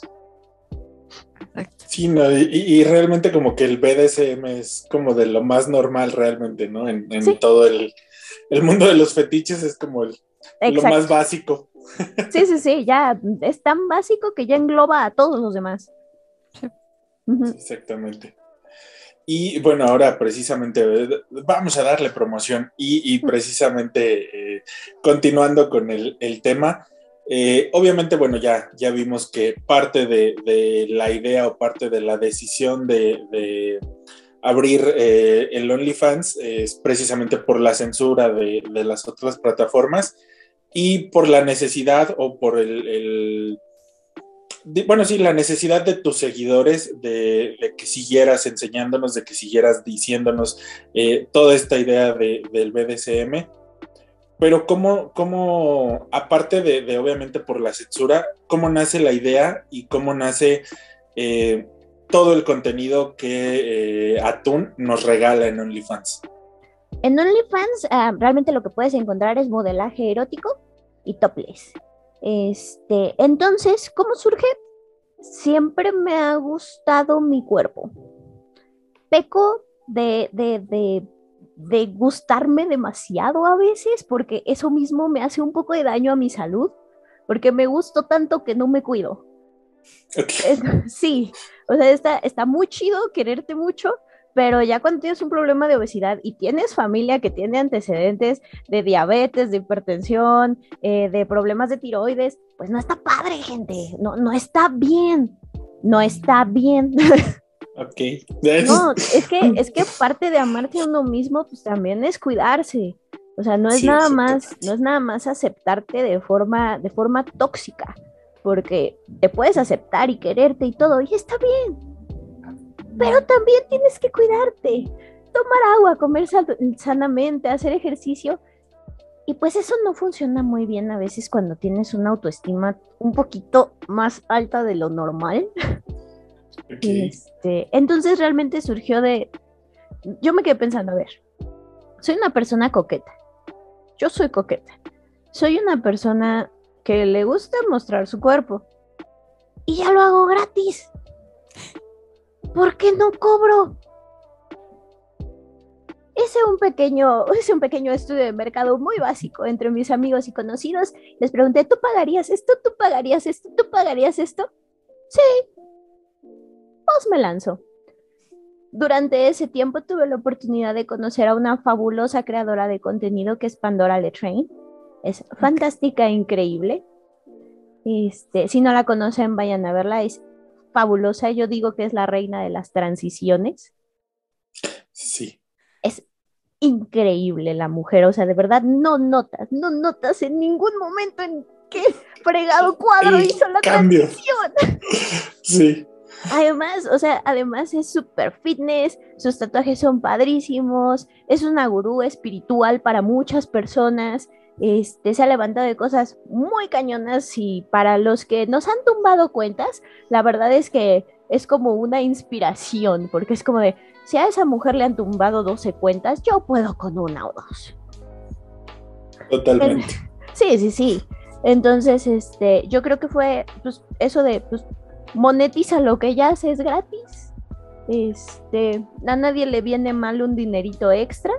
Sí, no, y, y realmente como que el B D S M es como de lo más normal realmente, ¿no? En, en sí. todo el, el mundo de los fetiches es como el, lo más básico. Sí, sí, sí, ya es tan básico que ya engloba a todos los demás. Sí. Uh-huh. Exactamente. Y bueno, ahora precisamente vamos a darle promoción y, y precisamente eh, continuando con el, el tema, eh, obviamente, bueno, ya, ya vimos que parte de, de la idea o parte de la decisión de, de abrir eh, el OnlyFans es precisamente por la censura de, de las otras plataformas y por la necesidad o por el... el bueno, sí, la necesidad de tus seguidores de, de que siguieras enseñándonos, de que siguieras diciéndonos eh, toda esta idea de, del B D S M, pero cómo, cómo aparte de, de obviamente por la censura, cómo nace la idea y cómo nace eh, todo el contenido que eh, Atún nos regala en OnlyFans. En OnlyFans uh, realmente lo que puedes encontrar es modelaje erótico y topless. Este, entonces, ¿cómo surge? Siempre me ha gustado mi cuerpo. Peco de, de, de, de gustarme demasiado a veces, porque eso mismo me hace un poco de daño a mi salud, porque me gusto tanto que no me cuido. Okay. Es, sí, o sea, está, está muy chido quererte mucho, pero ya cuando tienes un problema de obesidad y tienes familia que tiene antecedentes de diabetes, de hipertensión, eh, de problemas de tiroides, pues no está padre, gente, no, no está bien, no está bien. Ok. No, es que, es que parte de amarse a uno mismo, pues también es cuidarse. O sea, no es sí, nada más, no es nada más aceptarte de forma, de forma tóxica, porque te puedes aceptar y quererte y todo, y está bien. Pero también tienes que cuidarte, tomar agua, comer sanamente, hacer ejercicio. Y pues eso no funciona muy bien a veces cuando tienes una autoestima un poquito más alta de lo normal. Okay. Este, entonces realmente surgió de... Yo me quedé pensando, a ver, soy una persona coqueta. Yo soy coqueta. Soy una persona que le gusta mostrar su cuerpo. Y ya lo hago gratis. ¿Por qué no cobro? hice un pequeño, hice un pequeño estudio de mercado muy básico entre mis amigos y conocidos. Les pregunté, ¿tú pagarías esto? ¿Tú pagarías esto? ¿Tú pagarías esto? Sí, pues me lanzo. Durante ese tiempo tuve la oportunidad de conocer a una fabulosa creadora de contenido que es Pandora Letrain. Es fantástica e increíble. Este, si no la conocen, vayan a verla. Es fabulosa. Yo digo que es la reina de las transiciones. Sí. Es increíble la mujer. O sea, de verdad, no notas, no notas en ningún momento en qué fregado cuadro El hizo la cambio. transición. Sí. Además, o sea, además es súper fitness, sus tatuajes son padrísimos, es una gurú espiritual para muchas personas, este, se ha levantado de cosas muy cañonas y para los que nos han tumbado cuentas, la verdad es que es como una inspiración, porque es como de, si a esa mujer le han tumbado doce cuentas, yo puedo con una o dos. Totalmente. Sí, sí, sí. Entonces, este, yo creo que fue pues, eso de, pues, monetiza lo que ya haces gratis. Este, a nadie le viene mal un dinerito extra.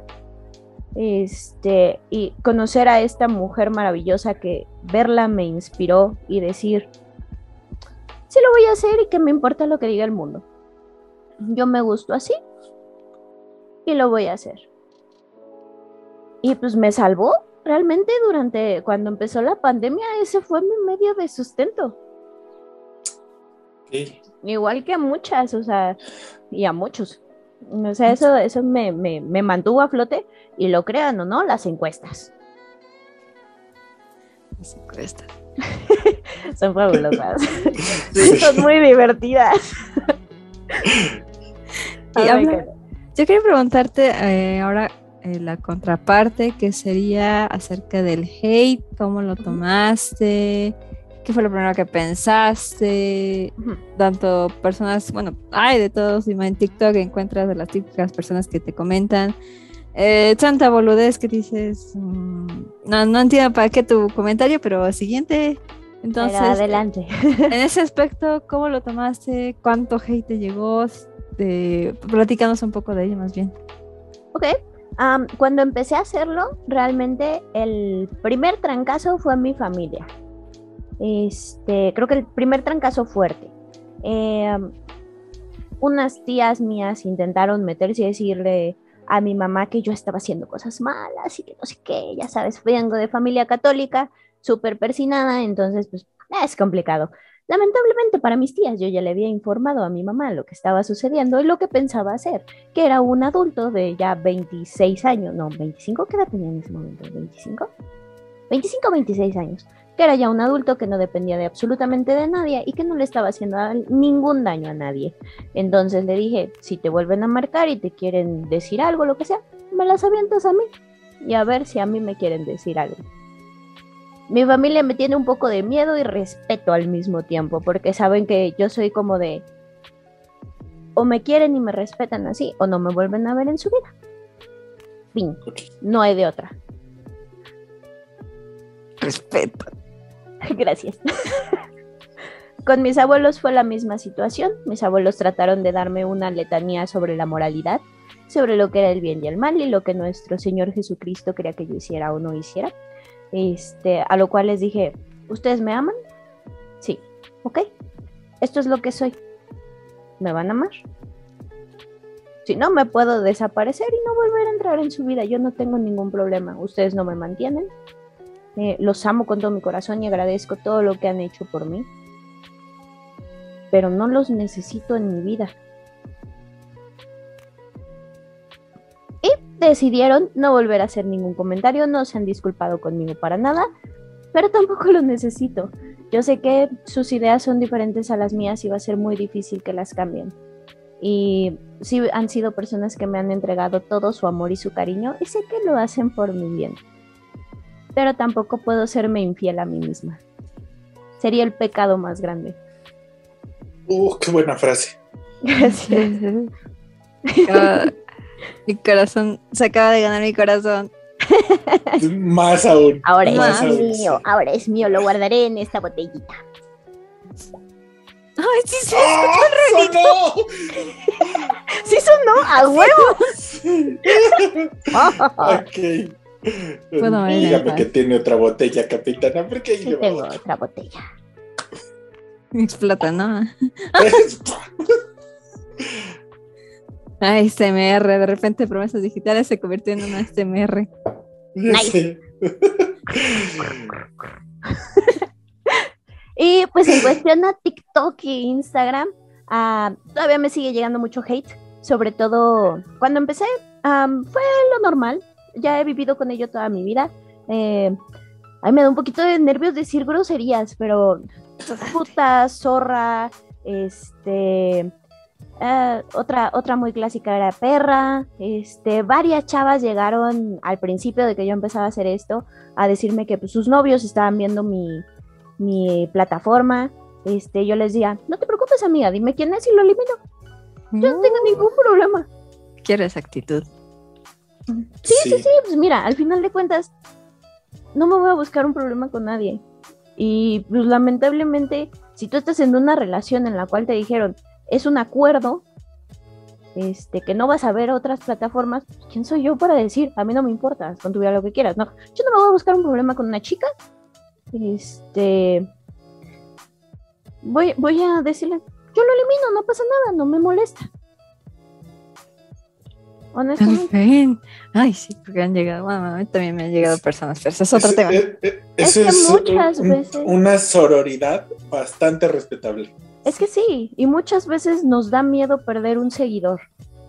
Este, y conocer a esta mujer maravillosa que verla me inspiró y decir, sí lo voy a hacer y que me importa lo que diga el mundo. Yo me gusto así y lo voy a hacer. Y pues me salvó realmente durante cuando empezó la pandemia. Ese fue mi medio de sustento. Sí. Igual que a muchas, o sea, y a muchos. O sea, eso, eso me, me, me mantuvo a flote, y lo crean o no, las encuestas. Las encuestas. Son fabulosas. Son muy divertidas. Y habla, yo quería preguntarte eh, ahora eh, la contraparte, que sería acerca del hate, cómo lo tomaste. ¿Qué fue lo primero que pensaste? Uh-huh. Tanto Personas, bueno, hay de todos, y en TikTok encuentras de las típicas personas que te comentan eh, tanta boludez que dices, mmm, no, no entiendo para qué tu comentario, pero siguiente. Entonces, pero adelante. En ese aspecto, ¿cómo lo tomaste? ¿Cuánto hate te llegó? Eh, platícanos un poco de ello más bien. Ok, um, cuando empecé a hacerlo, realmente el primer trancazo fue en mi familia. Este, creo que el primer trancazo fuerte. Eh, unas tías mías intentaron meterse y decirle a mi mamá que yo estaba haciendo cosas malas y que no sé qué, ya sabes, vengo de familia católica, súper persinada, entonces pues es complicado. Lamentablemente para mis tías yo ya le había informado a mi mamá lo que estaba sucediendo y lo que pensaba hacer, que era un adulto de ya veintiséis años, no, veinticinco, ¿qué edad tenía en ese momento? ¿veinticinco? veinticinco o veintiséis años, que era ya un adulto que no dependía de absolutamente de nadie y que no le estaba haciendo ningún daño a nadie. Entonces le dije, si te vuelven a marcar y te quieren decir algo, lo que sea, me las avientas a mí y a ver si a mí me quieren decir algo. Mi familia me tiene un poco de miedo y respeto al mismo tiempo, porque saben que yo soy como de, o me quieren y me respetan así, o no me vuelven a ver en su vida. Fin, no hay de otra. Respeto. Gracias. Con mis abuelos fue la misma situación. Mis abuelos trataron de darme una letanía sobre la moralidad, sobre lo que era el bien y el mal y lo que nuestro Señor Jesucristo quería que yo hiciera o no hiciera. Este, a lo cual les dije, ¿ustedes me aman? Sí, ok. Esto es lo que soy. ¿Me van a amar? Si no, me puedo desaparecer y no volver a entrar en su vida. Yo no tengo ningún problema. Ustedes no me mantienen. Eh, los amo con todo mi corazón y agradezco todo lo que han hecho por mí. Pero no los necesito en mi vida. Y decidieron no volver a hacer ningún comentario, no se han disculpado conmigo para nada, pero tampoco lo necesito. Yo sé que sus ideas son diferentes a las mías y va a ser muy difícil que las cambien. Y sí han sido personas que me han entregado todo su amor y su cariño y sé que lo hacen por mi bien. Pero tampoco puedo serme infiel a mí misma. Sería el pecado más grande. Uh, qué buena frase. Gracias. Acaba, mi corazón, se acaba de ganar mi corazón. Más aún. Ahora más es aún, mío, sí. ahora es mío, lo guardaré en esta botellita. ¡Ay, sí, sí! ¡Ah, sonó! Sí sonó, a huevo. Ok. Puedo ver en Dígame paz. que tiene otra botella, capitana, porque ahí Sí le va tengo otra. otra botella. Explota, ¿no? A S M R, de repente Promesas Digitales se convirtió en una A S M R. Ya Nice. sé. Y pues en cuestión a TikTok e Instagram, ah, todavía me sigue llegando mucho hate, sobre todo cuando empecé, am, fue lo normal, ya he vivido con ello toda mi vida. Eh, a mí me da un poquito de nervios decir groserías, pero puta, zorra, este, ah, otra, otra muy clásica era perra, este, varias chavas llegaron al principio de que yo empezaba a hacer esto a decirme que pues, sus novios estaban viendo mi mi plataforma, este, yo les decía, no te preocupes amiga, dime quién es y lo elimino, yo no tengo ningún problema. Quiero esa actitud. Sí, sí, sí, pues mira, al final de cuentas, no me voy a buscar un problema con nadie. Y pues lamentablemente, si tú estás en una relación en la cual te dijeron, es un acuerdo, este, que no vas a ver otras plataformas, pues, ¿quién soy yo para decir? A mí no me importa, con tu vida lo que quieras, no, yo no me voy a buscar un problema con una chica. Este, voy, voy a decirle, yo lo elimino, no pasa nada, no me molesta. Al Honestamente. fin. Ay, sí, porque han llegado, bueno, a mí también me han llegado personas, pero ese es otro Es- tema. eh, eh, Es Eso que es muchas un- veces- una sororidad bastante respetable. Es que sí, y muchas veces nos da miedo perder un seguidor.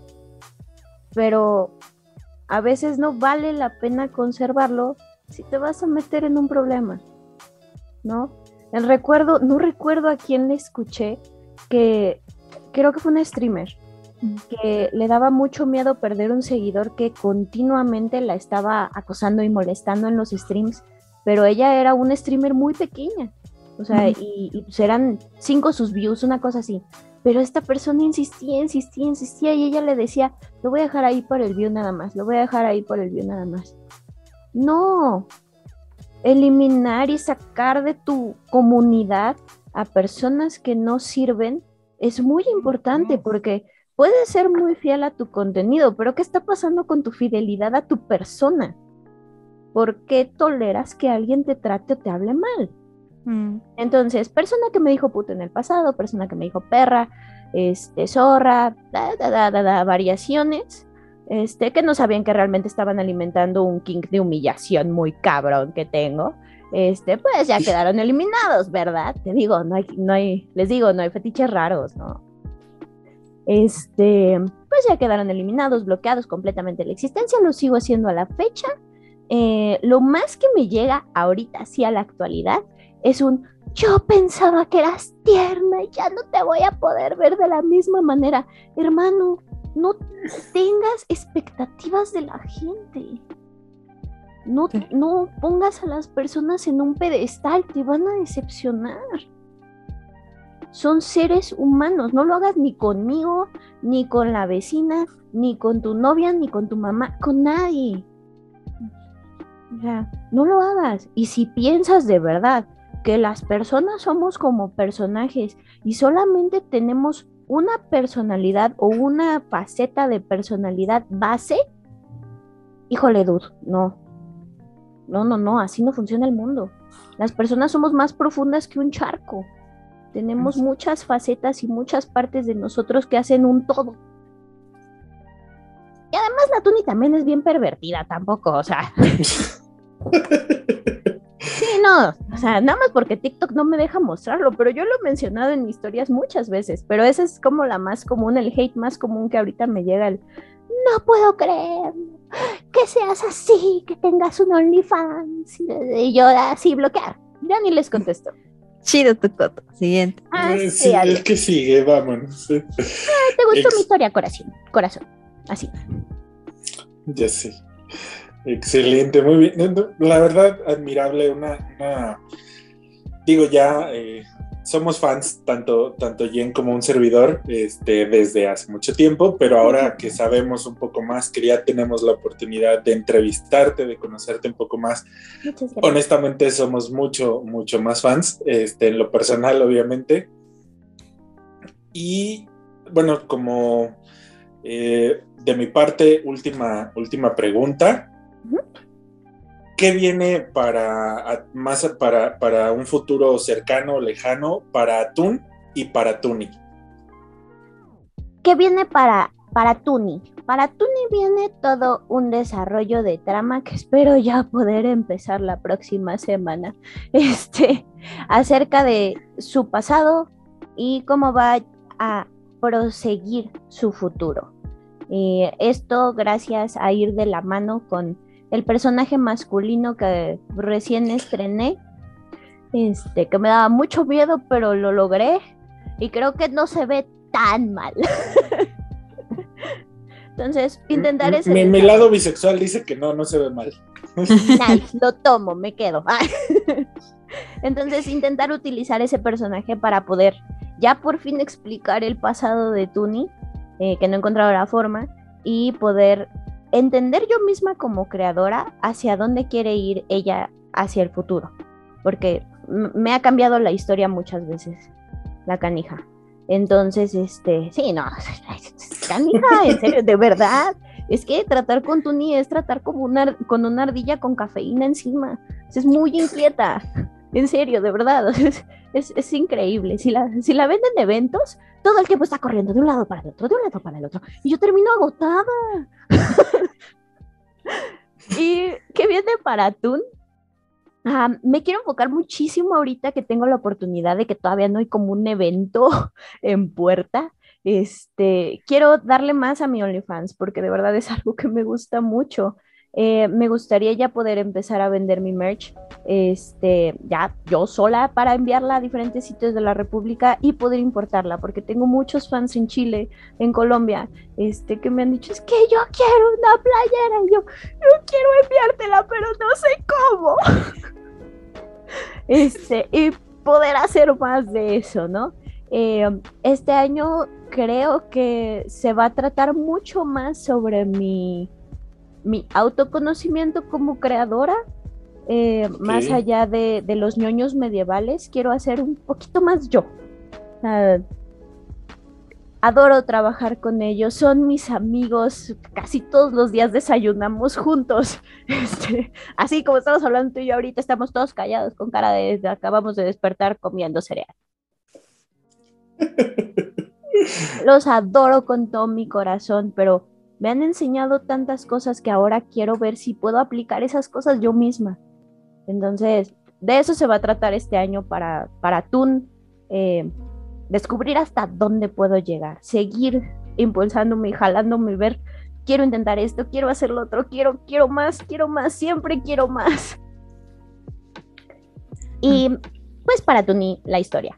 Pero a veces no vale la pena conservarlo si te vas a meter en un problema, ¿no? El recuerdo, no recuerdo a quién le escuché, que creo que fue un streamer, que le daba mucho miedo perder un seguidor que continuamente la estaba acosando y molestando en los streams, pero ella era una streamer muy pequeña, o sea, Ujú. y, y pues eran cinco sus views, una cosa así, pero esta persona insistía, insistía, insistía, y ella le decía, lo voy a dejar ahí por el view nada más, lo voy a dejar ahí por el view nada más. No, eliminar y sacar de tu comunidad a personas que no sirven es muy importante, porque puedes ser muy fiel a tu contenido, pero ¿qué está pasando con tu fidelidad a tu persona? ¿Por qué toleras que alguien te trate o te hable mal? Mm. Entonces, persona que me dijo puta en el pasado, persona que me dijo perra, este, zorra, da, da, da, da, da, variaciones, este, que no sabían que realmente estaban alimentando un king de humillación muy cabrón que tengo, este, pues ya quedaron eliminados, ¿verdad? Te digo, no hay, no hay, les digo, no hay fetiches raros, ¿no? Este, pues ya quedaron eliminados, bloqueados completamente de la existencia, lo sigo haciendo a la fecha. Eh, lo más que me llega ahorita, sí, a la actualidad, es un, yo pensaba que eras tierna y ya no te voy a poder ver de la misma manera. Hermano, no tengas expectativas de la gente. No, Sí. no pongas a las personas en un pedestal, te van a decepcionar. Son seres humanos, no lo hagas ni conmigo, ni con la vecina, ni con tu novia, ni con tu mamá, con nadie. O sea, no lo hagas. Y si piensas de verdad que las personas somos como personajes y solamente tenemos una personalidad o una faceta de personalidad base, híjole, dude, no. No, no, no, así no funciona el mundo. Las personas somos más profundas que un charco. Tenemos Así. muchas facetas y muchas partes de nosotros que hacen un todo. Y además la Tuni también es bien pervertida, tampoco, o sea. Sí, no, o sea, nada más porque TikTok no me deja mostrarlo, pero yo lo he mencionado en historias muchas veces, pero esa es como la más común, el hate más común que ahorita me llega, el no puedo creer que seas así, que tengas un OnlyFans, y yo así bloquear, ya ni les contesto. Chido tu coto. Siguiente. Ah, Eh, sí, sí, adiós. el que sigue, vámonos. ¿Te gustó Ex- mi historia, corazón? Corazón, así. Ya sé. Excelente, muy bien. No, no, la verdad, admirable, una, una... digo, ya eh, somos fans, tanto, tanto Jen como un servidor, este, desde hace mucho tiempo, pero ahora que sabemos un poco más, que ya tenemos la oportunidad de entrevistarte, de conocerte un poco más, Muchas gracias. honestamente somos mucho, mucho más fans, este, en lo personal, obviamente. y bueno, como eh, de mi parte, última, última pregunta. Ujú. ¿Qué viene para, más para, para un futuro cercano o lejano para Atún y para Tuni? ¿Qué viene para, para Tuni? Para Tuni viene todo un desarrollo de trama que espero ya poder empezar la próxima semana. Este, acerca de su pasado y cómo va a proseguir su futuro. Eh, esto gracias a ir de la mano con el personaje masculino que recién estrené, este, que me daba mucho miedo, pero lo logré y creo que no se ve tan mal. Entonces, intentaré ese mi, mi desarrollo. lado bisexual dice que no, no se ve mal. Nice, lo tomo, me quedo. Entonces, intentar utilizar ese personaje para poder ya por fin explicar el pasado de Tuni, eh, que no he encontrado la forma, y poder entender yo misma como creadora hacia dónde quiere ir ella hacia el futuro. Porque m- me ha cambiado la historia muchas veces, la canija. Entonces, este, sí, no, canija, en serio, de verdad. Es que tratar con Tuni es tratar como una, con una ardilla con cafeína encima. Es muy inquieta. En serio, de verdad. Es, es, es increíble. Si la, si la ven en eventos, todo el tiempo está corriendo de un lado para el otro, de un lado para el otro. Y yo termino agotada. ¿Y qué viene para Tun? Ah, me quiero enfocar muchísimo ahorita que tengo la oportunidad de que todavía no hay como un evento en puerta. Este, quiero darle más a mi OnlyFans porque de verdad es algo que me gusta mucho. Eh, me gustaría ya poder empezar a vender mi merch, este, ya yo sola para enviarla a diferentes sitios de la República y poder importarla, porque tengo muchos fans en Chile, en Colombia, este, que me han dicho, es que yo quiero una playera, y yo, yo quiero enviártela, pero no sé cómo. Este, y poder hacer más de eso, ¿no? Eh, este año creo que se va a tratar mucho más sobre mi, mi autoconocimiento como creadora, eh, Ok. más allá de, de los ñoños medievales, quiero hacer un poquito más yo. Uh, adoro trabajar con ellos, son mis amigos, casi todos los días desayunamos juntos. Este, así como estamos hablando tú y yo ahorita, estamos todos callados con cara de acabamos de despertar comiendo cereal. Los adoro con todo mi corazón, pero me han enseñado tantas cosas que ahora quiero ver si puedo aplicar esas cosas yo misma. Entonces, de eso se va a tratar este año para, para Tun, eh, descubrir hasta dónde puedo llegar, seguir impulsándome y jalándome, ver, quiero intentar esto, quiero hacer lo otro, quiero, quiero más, quiero más, siempre quiero más. Y pues para Tuni, la historia.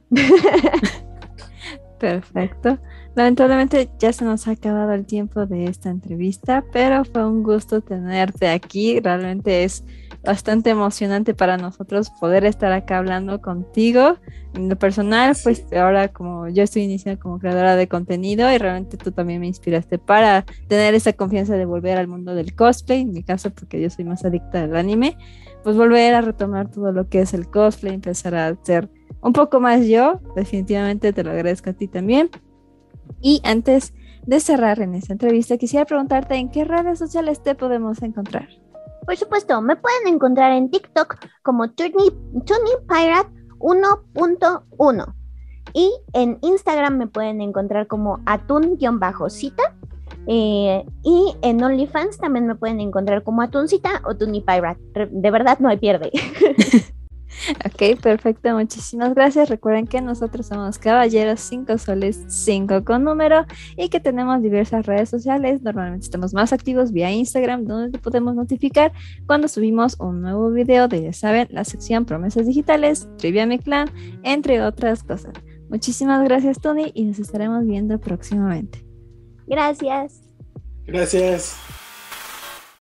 Perfecto. Lamentablemente ya se nos ha acabado el tiempo de esta entrevista, pero fue un gusto tenerte aquí. Realmente es bastante emocionante para nosotros poder estar acá hablando contigo. En lo personal, pues ahora como yo estoy iniciando como creadora de contenido y realmente tú también me inspiraste para tener esa confianza de volver al mundo del cosplay, en mi caso porque yo soy más adicta al anime, pues volver a retomar todo lo que es el cosplay, empezar a hacer un poco más yo. Definitivamente te lo agradezco a ti también. Y antes de cerrar en esta entrevista, quisiera preguntarte en qué redes sociales te podemos encontrar. Por supuesto, me pueden encontrar en TikTok como Tuni Pirate uno punto uno y en Instagram me pueden encontrar como atún-cita, eh, y en OnlyFans también me pueden encontrar como Atuncita o Tuni Pirate. De verdad no hay pierde. Ok, perfecto, muchísimas gracias. Recuerden que nosotros somos Caballeros cinco Soles cinco con número y que tenemos diversas redes sociales. Normalmente estamos más activos vía Instagram, donde te podemos notificar cuando subimos un nuevo video de, ya saben, la sección Promesas Digitales, Trivia Mi Clan, entre otras cosas. Muchísimas gracias, Tony, y nos estaremos viendo próximamente. Gracias. Gracias.